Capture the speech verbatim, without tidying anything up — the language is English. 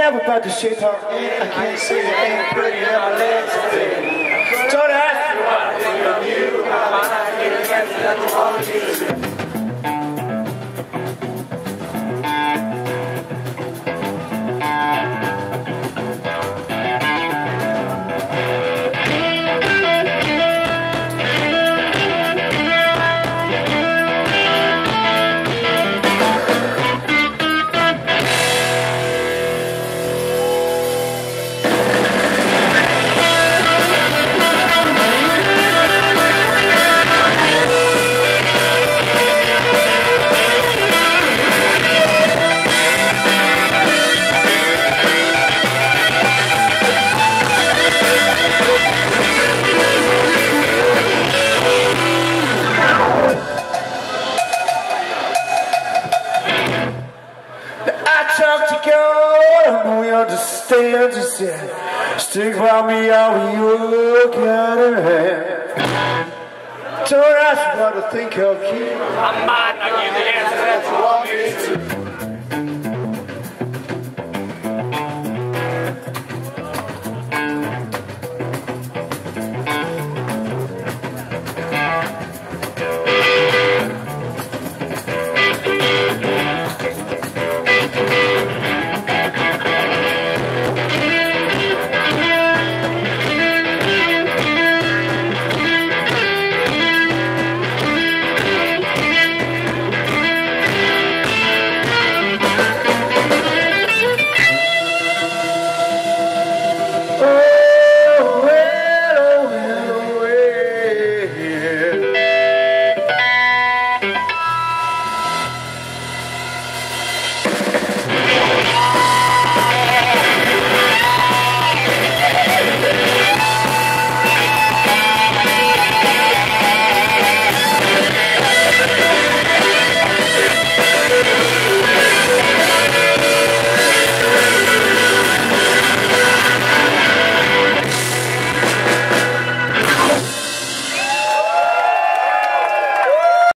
Everybody shake her hand. I can't say it ain't pretty and my legs are thin. Don't ask me what I think of you. I might not get a chance to let the one you. Understand, you said, stick by me, I'll be your kind of hand. Don't ask me what to think of you. I might not give it